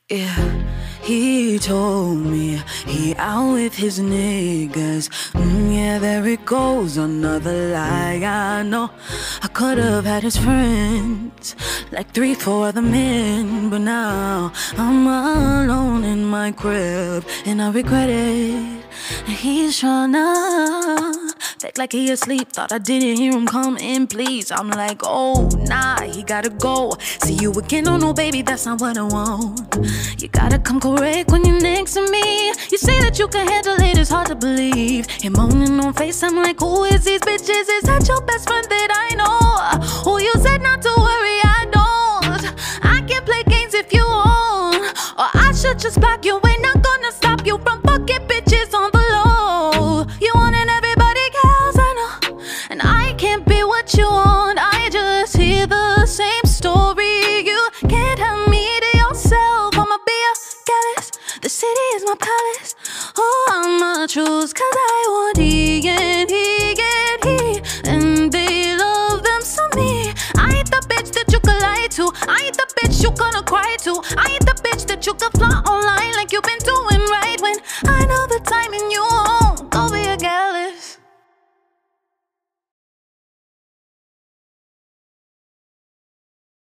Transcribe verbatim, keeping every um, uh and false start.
Yeah, he told me he out with his niggas. Mm, yeah, there it goes, another lie. I know I could have had his friends, like three, four other men, but now I'm alone in my crib, and I regret it. And he's tryna fake like he asleep. Thought I didn't hear him come in, please. I'm like, oh, nah, he gotta go. See you again, oh no, baby, that's not what I want. You gotta come correct when you're next to me. You say that you can handle it, it's hard to believe. You're moaning on FaceTime like, who is these bitches? Is that your best friend that I know? Who you said not to worry, I don't. I can play games if you want, or I should just block you. Ain't not gonna stop you from fucking bitches on the low. You wanting everybody else, I know, and I can't be what you want. I just hear the same story. You can't help me to yourself. I'ma be a goddess. The city is my palace. Oh, I'ma choose, cause